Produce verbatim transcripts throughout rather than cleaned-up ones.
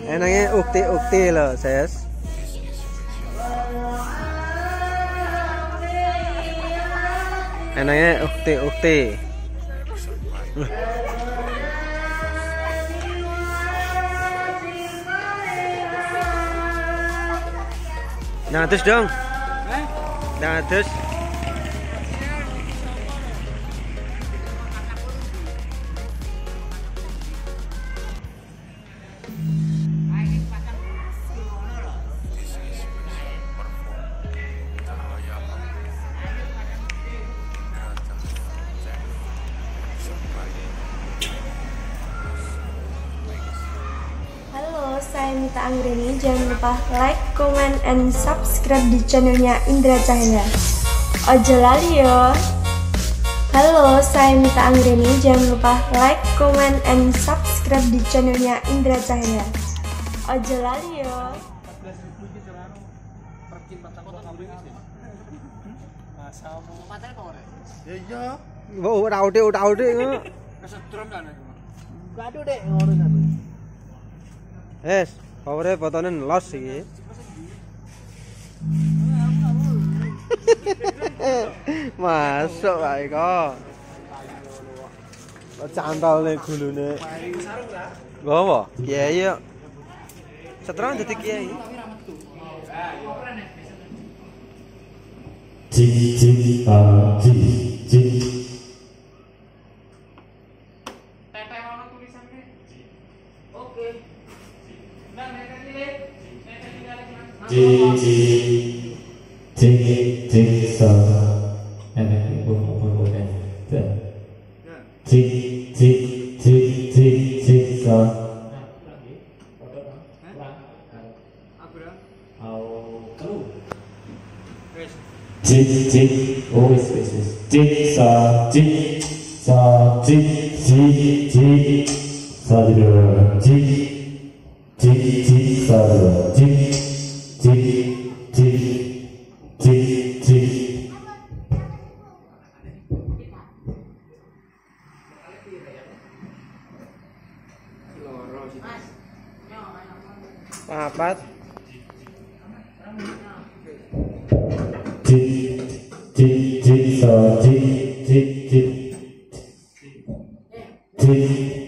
Enaknya ukti-ukti loh, Ses. Enaknya ukti-ukti. Nah, terus dong. Nah, terus. Halo, saya Mita Anggreni. Jangan lupa like, comment, and subscribe di channelnya Indra Cahya. Ojo lali yo. Halo, saya Mita Anggreni. Jangan lupa like, comment, and subscribe di channelnya Indra Cahya. Ojo lali yo. Iya. Wo ora udah udah udah. Kesetrum kan. Waduh dek ngono kan. Es, powernya fotonya los sih. Masuk lah kok. Cantol nih gulune. Gak apa? Kiai ya. Seterang jadi kiai. Ji ji ah ji ji. Ji ji ji ji sa. Enak ibu ibu kan. Ji ji ji ji ji sa. Ji ji always spaces. Ji sa ji sa ji ji ji sa ji ji ji ji sa ji ji ji ji ji. Papat. Ji ji ji sa ji ji ji ji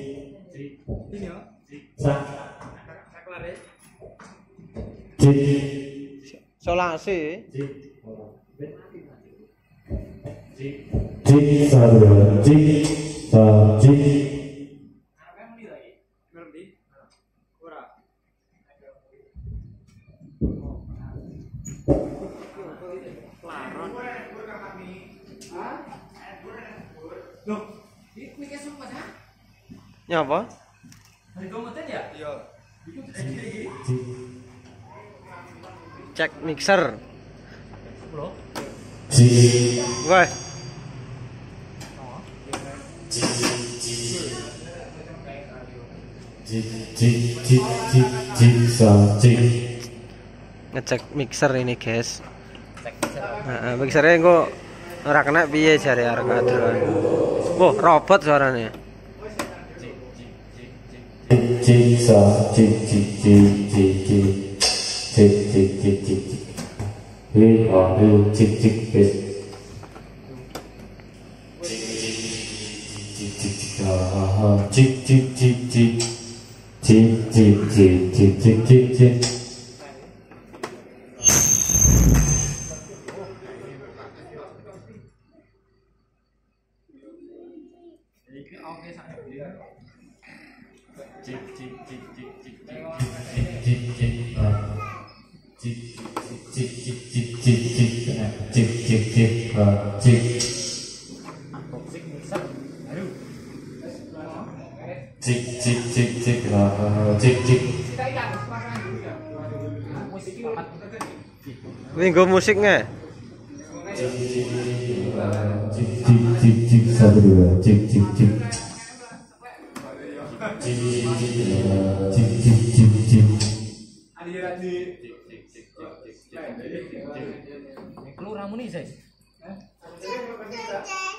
sa ji Solasi. ji sa ji sa ji. Nyapa? Cek mixer. Ji Woi. ji ji ji ji ji sa ji. Ngecek mixer ini, guys. Heeh, mixernya kok ora kena piye jare arek adron. Wah, robot suaranya. Ji sa ji ji ji ji ji ji ji ji ji ji. Hi ha hi ji ji ji. Ji ji ji ha ha ji ji ji ji ji ji ji ji ji ji ji. Cik cik cik cik cik cik. Kuwi nggo musik nge. Cik cik cik cik satu dua cik cik cik. Cik cik cik cik cik. Keluar ramu nih, Ses.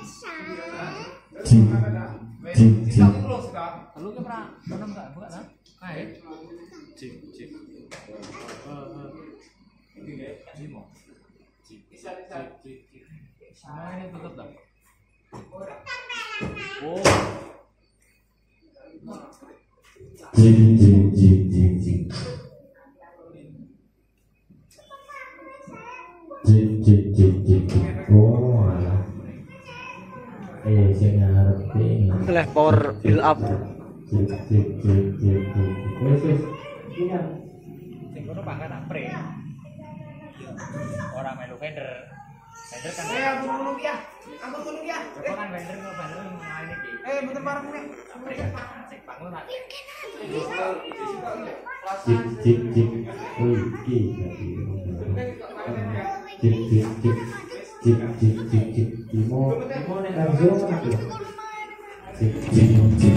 Cik cik cik. Lu ke pra, enam enggak buka, nah? Ayo. Cik, cik. Ini mau. Cik, cik, cik. Nah, ini tutup dah. Oh. Jik jik jik jik jik. Jik jik jik jik. Oh, alah. Eh, saya ngerti. Lah power build up. Jik jik jik jik jik. Wes wes. Iya. Sing kono pangkat apre. Ora melu vendor. Vendor kan. Eh, aku ngono ki ya. Aku ngono ki ya. Kok kan vendor kok vendor ngene iki. Eh, mboten pareng nek. Apre kan. Sing bangun tak. Jik jik jik. Wih, ki. Jik jik jik. Jik jik jik jik. Imo imo nek langsung aku. Jik jik jik.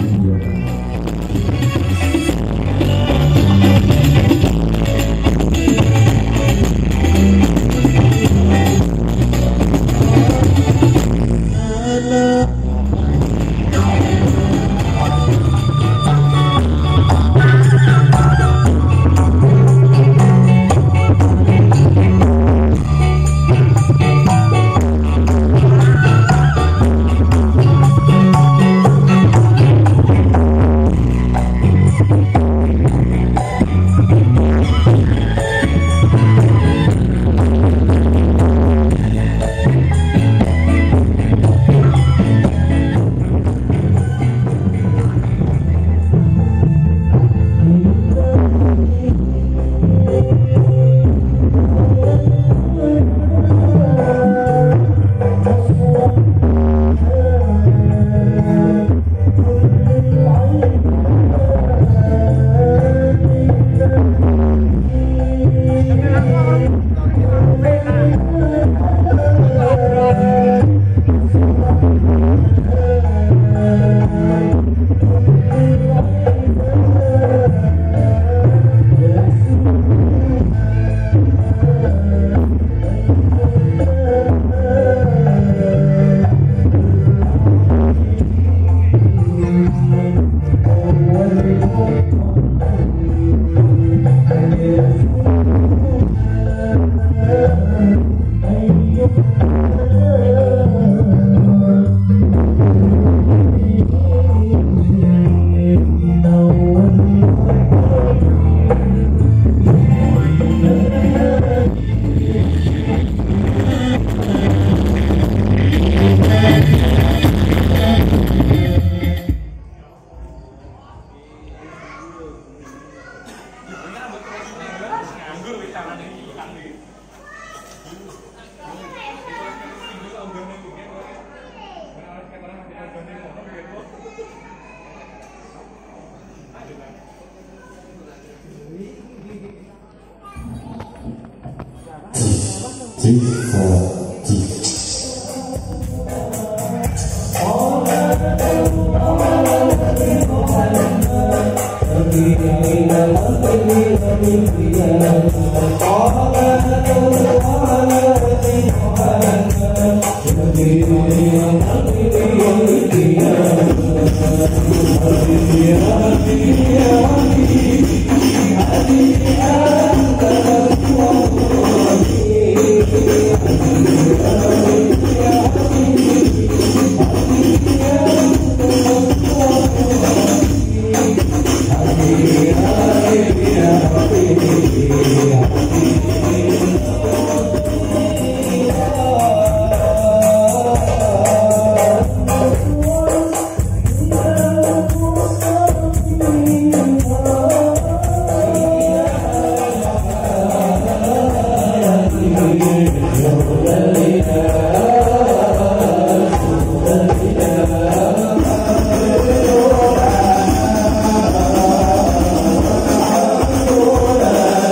Oh,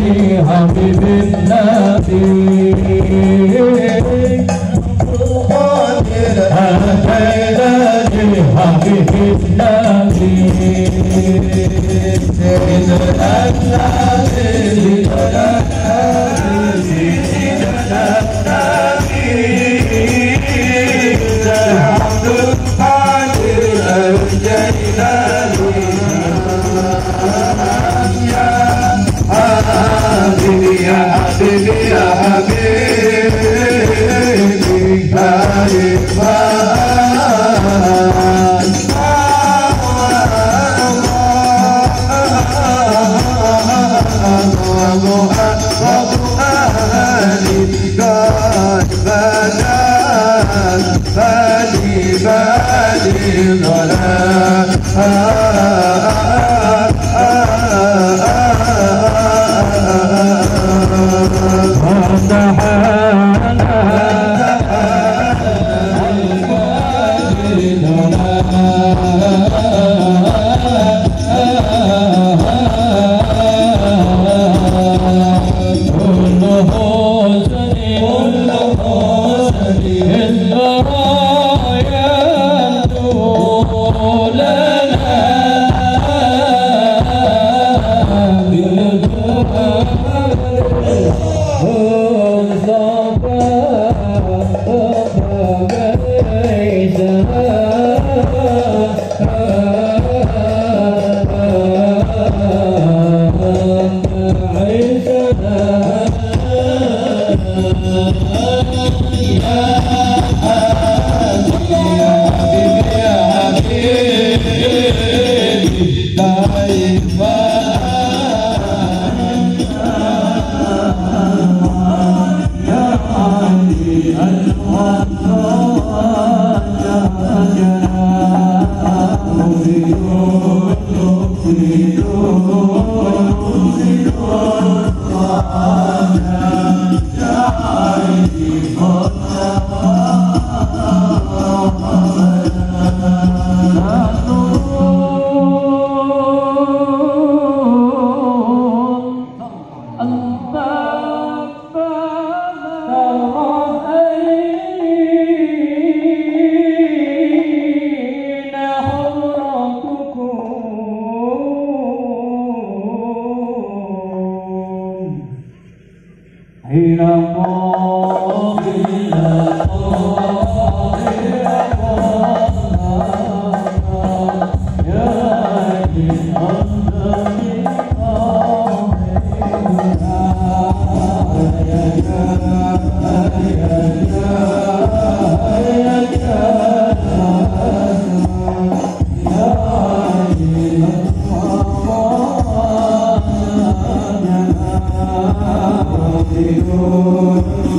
حبيب النبي هديني حبيب النبي يا حبيبي يا حبيبي Oh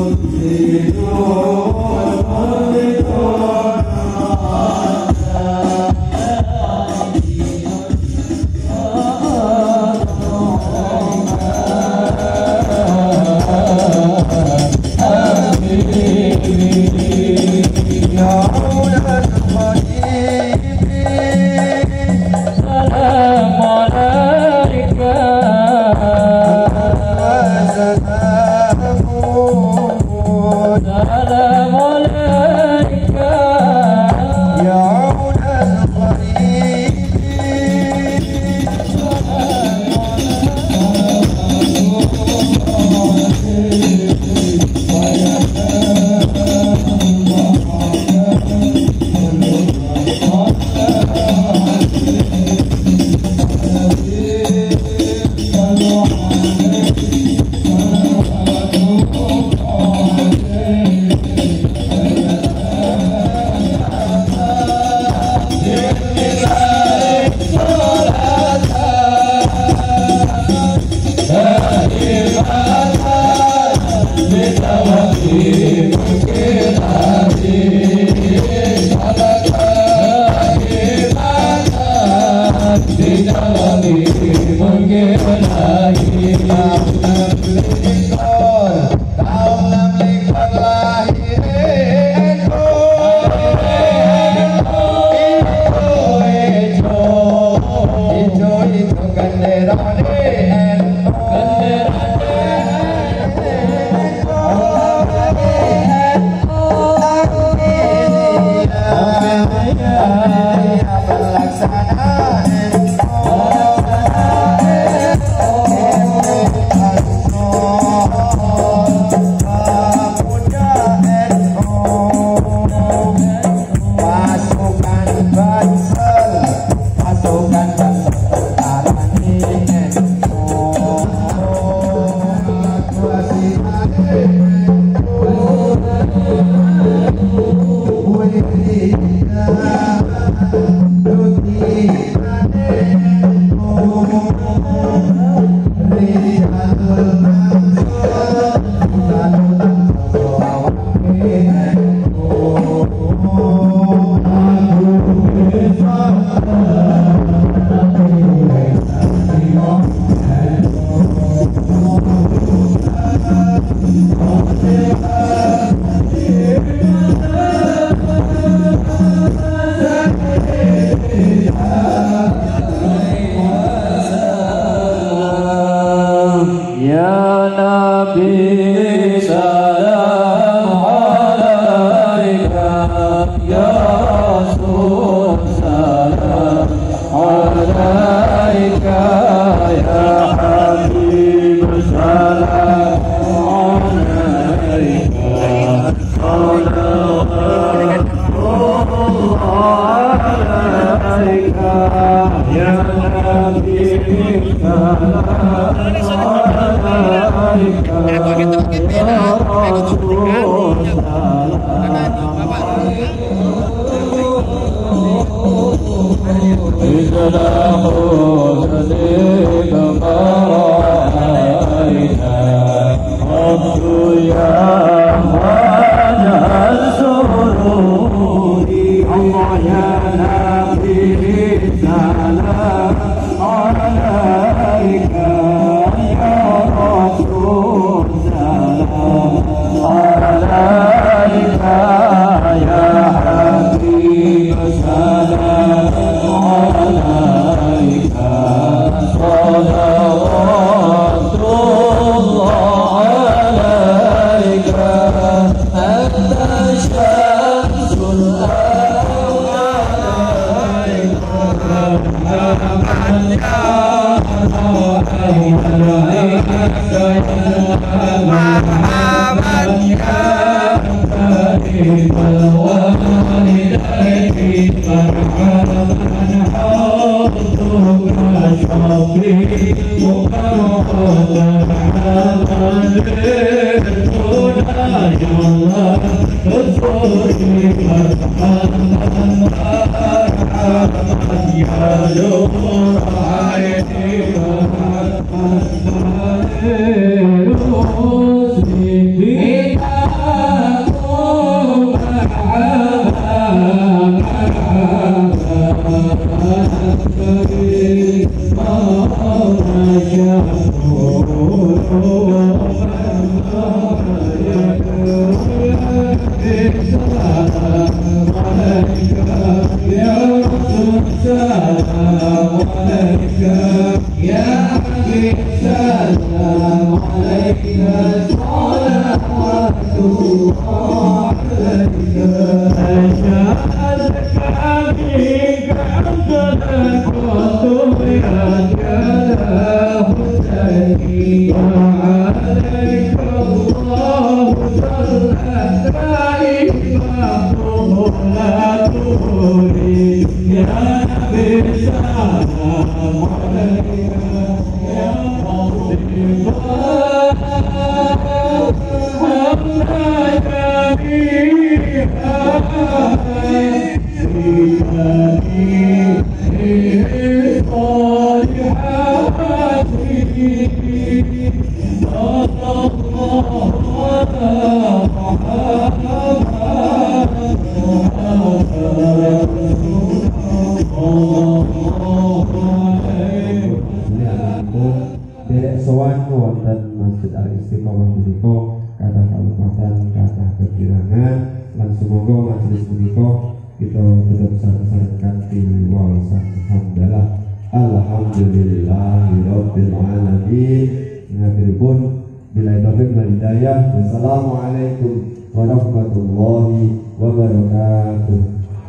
Wassalamualaikum warahmatullahi wabarakatuh.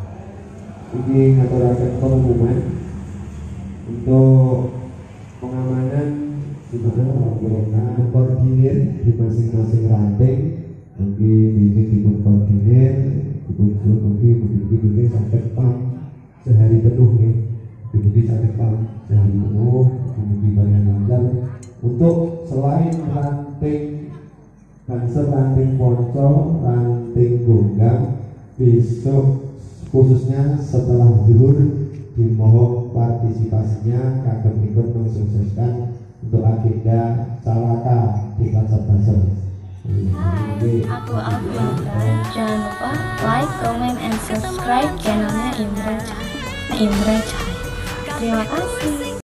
Ini ngaturaken pengumuman untuk pengamanan di mana mereka koordinir di masing-masing ranting. Mungkin ini dipun koordinir, dipun suruh mungkin mungkin sampai pam sehari penuh nih, mungkin sampai pam sehari penuh, mungkin banyak lancar untuk selain ranting Banser ranting ponco, ranting gonggang, besok khususnya setelah zuhur dimohon partisipasinya kagem ikut mensukseskan untuk agenda Salaka di Pasar-Pasar. Hai, aku Alfiandra. Jangan lupa like, comment, and subscribe channelnya Indra Cahaya. Indra Cahaya. Terima kasih.